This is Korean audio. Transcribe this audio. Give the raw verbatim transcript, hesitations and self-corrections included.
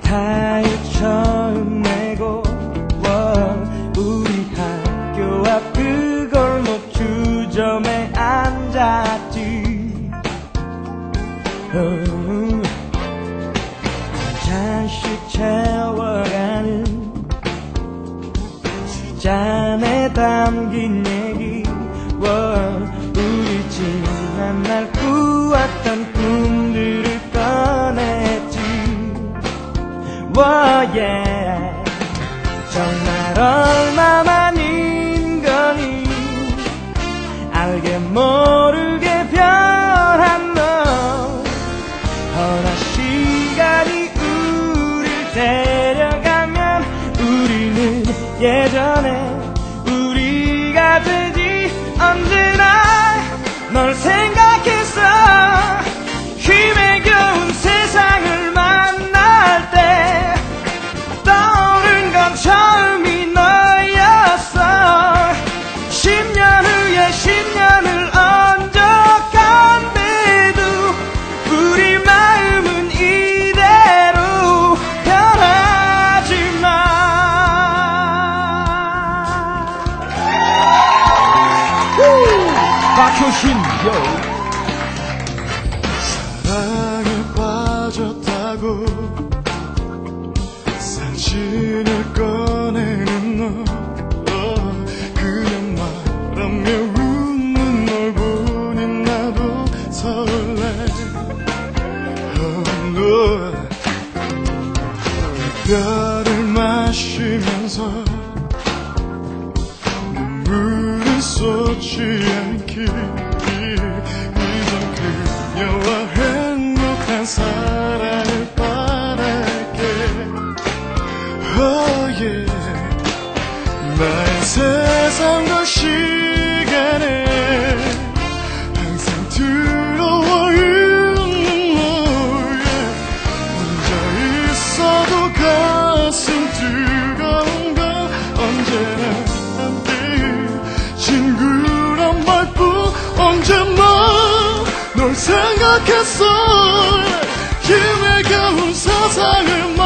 타일 처음 내고 우리 학교 앞 그 골목 주점에 앉았지. 어, 잔씩 채워가는 잔에 담긴 얘기. 우리 지난 날 꾸었던 꿈들을 꺼냈지. yeah. 정말 얼마만인 거니 알게 모르게 변한 너. 허나 시간이 우릴 데려가면 우리는 예전에 우리가 되지. 언제나 널 생각했어. 힘에 겨운 세상을 만날 때 떠오른 건 처음이 너였어. 십년 후에 십년을 얹어 간대도 우리 마음은 이대로 변하지 마. 박효신 요. 사랑에 빠졌다고 사진을 꺼내는 너. 어, 그냥 말하며 웃는 널 보니 나도 설레. 어, 너 별을 마시면서 눈물을 쏟지 않길. 이젠 그녀와 행복한 사랑을 바랄게. oh yeah. 나의 세상과 시간에 항상 들어와 있는 너. yeah. 혼자 있어도 가슴 뜨거운 걸 언제나 함께 친구란 말뿐. 언제나 널 생각했어. 힘에 겨운 세상을